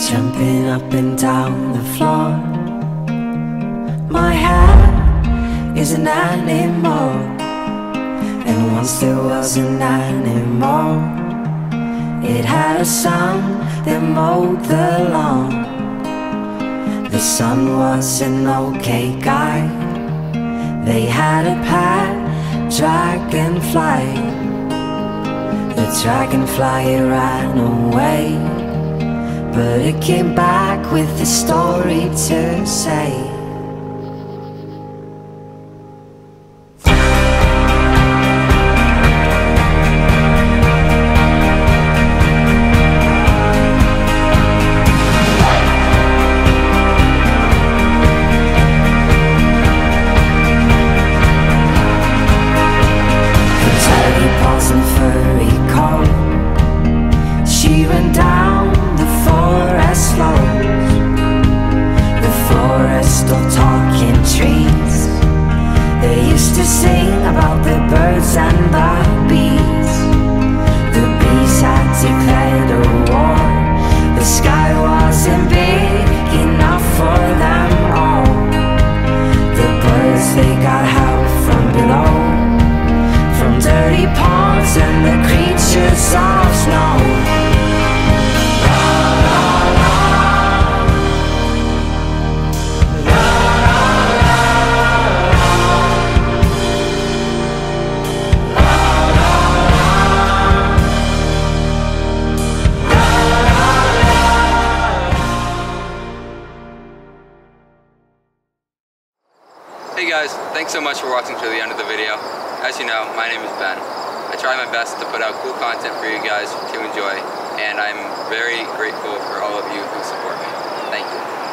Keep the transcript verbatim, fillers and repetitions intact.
jumping up and down the floor. My hat is an animal, and once there was an animal. It had a son that mowed the lawn. The son was an okay guy. They had a pet dragonfly. The dragonfly ran away, but it came back with a story to say. She ran down the forest slopes, the forest of talking trees. They used to sing about the birds and the bees. The bees had declared a war. The sky wasn't big enough for them all. The birds, they got help from below, from dirty ponds and the creatures of snow. Hey guys, thanks so much for watching to the end of the video. As you know, my name is Ben. I try my best to put out cool content for you guys to enjoy, and I'm very grateful for all of you who support me. Thank you.